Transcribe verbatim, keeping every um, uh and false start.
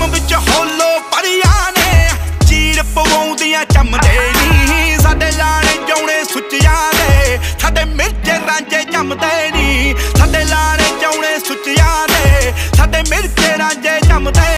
विच होलो परियां ने चीर पवाउंदियां चमदे नी साडे लाणे जौणे सुच्चियां दे साडे मिर्चे रांझे जमदे नी साडे लाणे जौणे सुच्चियां दे साडे मिर्चे रांझे जमदे।